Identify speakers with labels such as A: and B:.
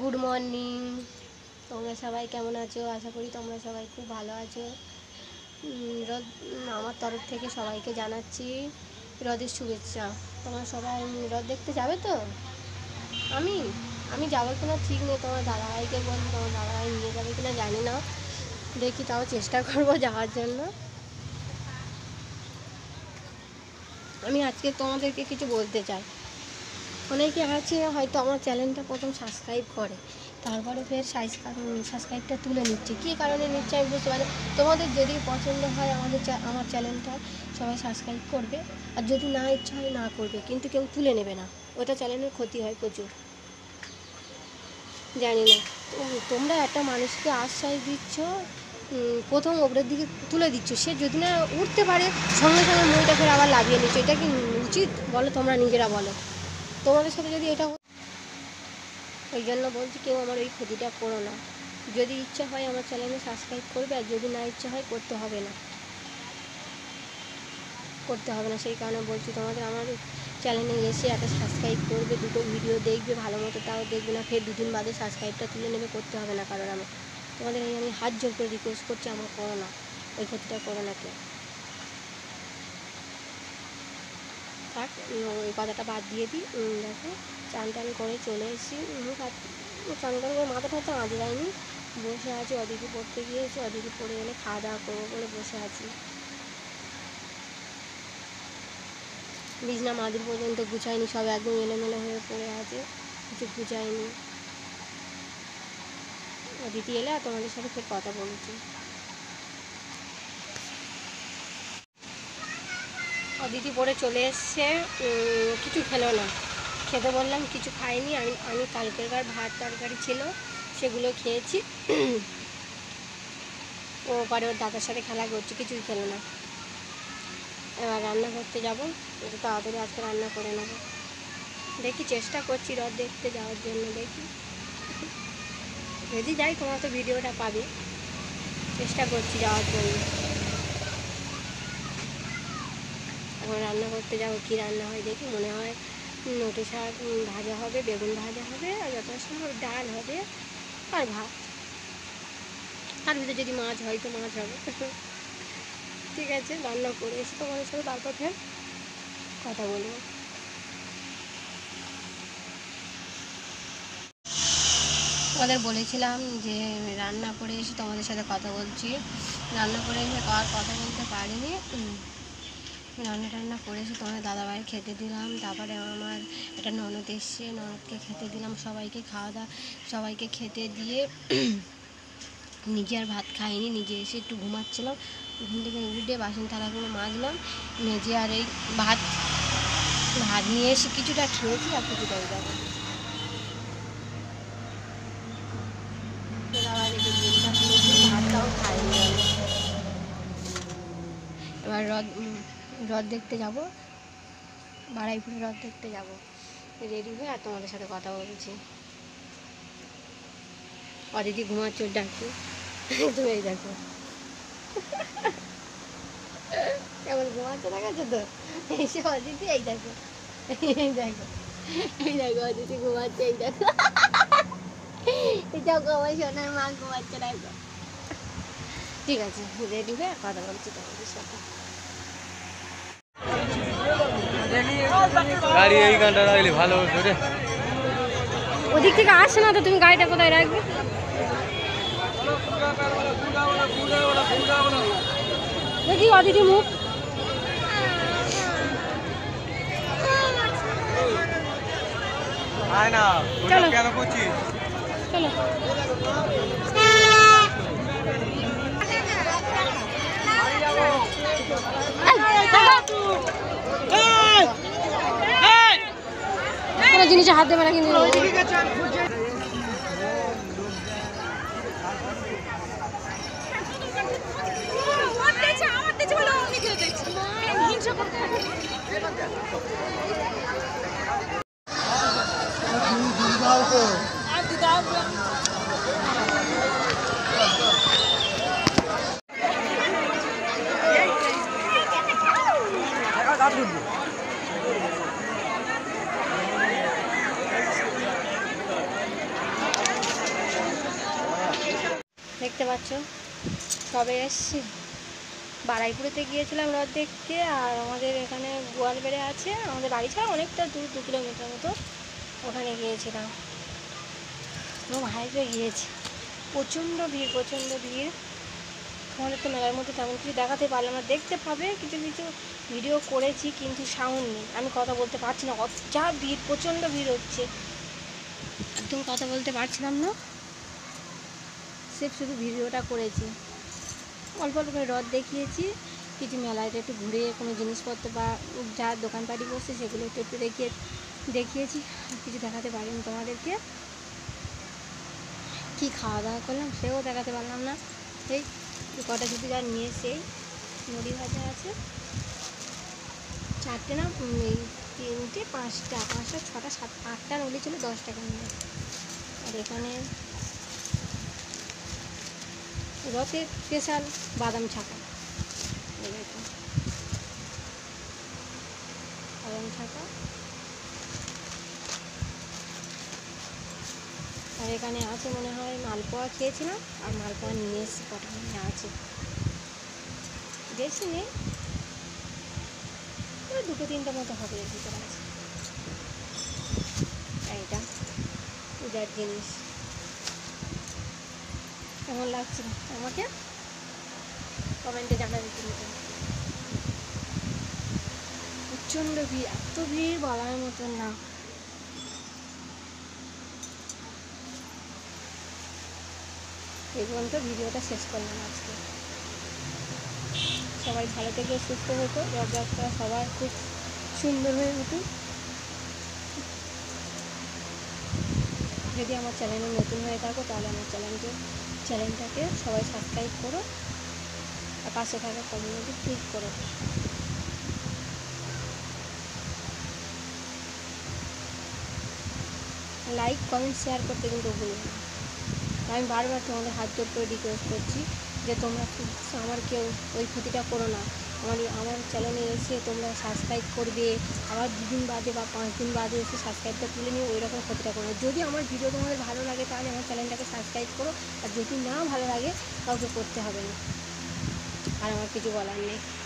A: Good morning. তোমরা সবাই কেমন আছো? আশা করি তোমরা সবাই খুব ভালো আছো। রোদ আমার তরফ থেকে সবাইকে জানাচ্ছি রোদের শুভেচ্ছা। তোমরা সবাই রোদ দেখতে যাবে তো? আমি যাবো কিনা ঠিক নেই, তোমার দাদাভাইকে বলছি, তোমার দাদাভাই নিয়ে যাবে কিনা জানি না, দেখি তাও চেষ্টা করবো যাওয়ার জন্য। আমি আজকে তোমাদেরকে কিছু বলতে চাই। অনেকে আছে হয়তো আমার চ্যানেলটা প্রথম সাবস্ক্রাইব করে, তারপরে ফের সাবস্ক্রাইবটা তুলে নিচ্ছে। কী কারণে নিচ্ছে আমি বুঝতে পারি। তোমাদের যদি পছন্দ হয় আমার চ্যানেলটা, সবাই সাবস্ক্রাইব করবে, আর যদি না ইচ্ছা হয় না করবে, কিন্তু কেউ তুলে নেবে না, ওটা চ্যানেলের ক্ষতি হয় প্রচুর। জানি না, তোমরা একটা মানুষকে আশ্বাস দিচ্ছ, প্রথম ওপরের দিকে তুলে দিচ্ছ, সে যদি না উঠতে পারে সঙ্গে সঙ্গে মুড়িটা ফের আবার লাগিয়ে নিচ্ছ। এটা কি উচিত বলো? তোমরা নিজেরা বলো। তোমাদের সাথে যদি এটা, ওই জন্য বলছি কেউ আমার ওই ক্ষতিটা করো না। যদি ইচ্ছা হয় আমার চ্যানেলে সাবস্ক্রাইব করবে, আর যদি না ইচ্ছা হয় করতে হবে না। সেই কারণে বলছি তোমাদের, আমার চ্যানেলে এসে একটা সাবস্ক্রাইব করবে, দুটো ভিডিও দেখবে, ভালো মতো তাও দেখবে না, ফের দুদিন বাদে সাবস্ক্রাইবটা তুলে নেবে, করতে হবে না। কারণ তোমাদের আমি হাত জোর করে রিকোয়েস্ট করছি, আমার করো না, ওই ক্ষতিটা করো না কেউ। থাক, ওই কথাটা বাদ দিয়ে দিই। দেখো, চান টান করে চলে এসেছি, চান টান করে মাথাটা হয়তো আঁচ যায়নি, বসে আছি। অদিতি পড়তে গিয়েছি, অদিতি পড়ে এলে খাওয়া দাওয়া করবো বলে বসে আছি। বিছনা মাদির পর্যন্ত গুছাইনি, সব একদম এলোমেলো হয়ে পড়ে আছে, কিছু গুছাইনি। অদিতি এলে আর তোমাদের সাথে ফের কথা বলছি। অদিতি পড়ে চলে এসছে, কিছু খেলো না, খেতে বললাম কিছু খাইনি। আমি কালকেরকার ভাত তরকারি ছিল সেগুলো খেয়েছি। ও পরে ওর দাদার সাথে খেলা করছে, কিছুই খেলো না। এবার রান্না করতে যাবো, একটু তাড়াতাড়ি আজকে রান্না করে নেবো। দেখি, চেষ্টা করছি রথ দেখতে যাওয়ার জন্য। দেখি যদি যাই তোমরা তো ভিডিওটা পাবে। চেষ্টা করছি যাওয়ার জন্য। এখন রান্না করতে যাবো, কী রান্না হয় দেখি। মনে হয় নোটে শাক ভাজা হবে, বেগুন ভাজা হবে, আর যত সম্ভব ডাল হবে, আর ভাত। তার ভিতরে যদি মাছ হয় তো মাছ হবে। ঠিক আছে, রান্না করে এসে তোমাদের সাথে তারপর ফের কথা বলবো। তোমাদের বলেছিলাম যে রান্না করে এসে তোমাদের সাথে কথা বলছি। রান্না করে এসে আর কথা বলতে পারিনি। রান্না করে এসে তোমাদের দাদাভাইয়ের খেতে দিলাম, তারপরে আমার একটা ননদ এসছে, ননদকে খেতে দিলাম, সবাইকে খেতে দিয়ে নিজে আর ভাত খাইনি। নিজে এসে একটু ঘুমাচ্ছিলাম, ঘুম থেকে উঠে বাসন থালাগুলো মাজলাম, মেজে আর এই ভাত নিয়ে এসে কিছুটা খেয়েছি, আর কিছুটা যাবো। ভাতটাও খাইনি। এবার রথ দেখতে যাব, বাড়াইপুরে রথ দেখতে যাব। রেডি হয়ে আর তোমাদের সাথে কথা বলছি। অদিতি ঘুমাচ্ছ, ডাকছি, তুমি এই দেখো কেমন ঘুমাচ্ছে, দেখাচ্ছে তো এসে অদিতি, এই দেখো অদিতি ঘুমাচ্ছে, এই দেখো আমার সোনার মা ঘুমাচ্ছে, দেখো। ঠিক আছে, রেডি হয়ে কথা বলছি তোমাদের সাথে।
B: গাড়ি এই গানটা রাখলে ভালো হতো রে।
A: ওদিক থেকে আসছে না তো, তুমি গাড়িটা কোথায় রাখবে? দেখি অদিতি মুখ,
B: চলো কেন করছিস?
A: চলো। কোনো জিনিসে হাত দেবে না কিন্তু। দেখতে পাচ্ছ কবে এসছি, বারাইপুরেতে গিয়েছিলাম রথ দেখতে। আর আমাদের এখানে গোয়ালবেড়ে আছে, আমাদের বাড়ি ছাড়া অনেকটা দূর, 2 কিলোমিটার মতো, ওখানে গিয়েছিলাম। এবং হাইপে গিয়েছি, প্রচণ্ড ভিড়, প্রচণ্ড ভিড়। আমাদের তো মেলার মধ্যে তেমন কিছু দেখাতে পারলাম না, দেখতে পাবে কিছু কিছু ভিডিও করেছি কিন্তু সাউন্ড নেই, আমি কথা বলতে পারছি না, যা ভিড়, প্রচণ্ড ভিড় হচ্ছে, একদম কথা বলতে পারছিলাম না, শুধু ভিডিওটা করেছি। অল্প অল্প করে রথ দেখিয়েছি, কিছু মেলাটা একটু ঘুরে কোনো জিনিসপত্র বা যা দোকানপাটি বসছে সেগুলো একটু একটু দেখিয়েছি, কিছু দেখাতে পারিনি তোমাদেরকে। কি খাওয়া দাওয়া করলাম সেও দেখাতে পারলাম না। এই কটা দুটো যা নিয়ে সেই মুড়ি ভাজা আছে, 4টে না, এই 3টে 5টা 5টা 6টা 7 8টা রোলি ছিল 10 টাকা নিয়ে। আর এখানে রথের স্পেশাল বাদাম ছাকা, বাদাম ছাকা। আর এখানে আছে মনে হয় মালপোয়া খেয়েছিলাম, আর মালপোয়া নিয়ে এসেছি কটা নিয়ে আছে, বেশি নেই, 2-3টে মতো হবে এর ভিতরে আছে। এইটা পূজার জিনিস কেমন লাগছে আমাকে কমেন্টে জানাবে কিন্তু। প্রচণ্ড ভিড়, এত ভিড় বলার মতন না। এই পর্যন্ত ভিডিওটা শেষ করলাম আজকে। সবাই ভালো থেকে সুস্থ হতো, রথযাত্রা সবার খুব সুন্দর হয়ে উঠুক। যদি আমার চ্যানেলে নতুন হয়ে থাকো তাহলে আমার চ্যানেলটাকে সবাই সাবস্ক্রাইব করো, আর পাশে থাকা কমিউনিটি ক্লিক করো। লাইক কমেন্ট শেয়ার করতে কিন্তু ভুলো না। আমি বারবার তোমাদের হাত জোর করে রিকোয়েস্ট করছি যে তোমরা আমার কেউ ওই ক্ষতিটা করো না। আমার চ্যানেলে এসে তোমরা সাবস্ক্রাইব করবে, আবার 2 দিন বাদে বা 5 দিন বাদে এসে সাবস্ক্রাইবটা তুলে নিয়ে ওই রকম ক্ষতিটা করো না। যদি আমার ভিডিও তোমাদের ভালো লাগে তাহলে আমার চ্যানেলটাকে সাবস্ক্রাইব করো, আর যদি না ভালো লাগে কাউকে করতে হবে না। আর আমার কিছু বলার নেই।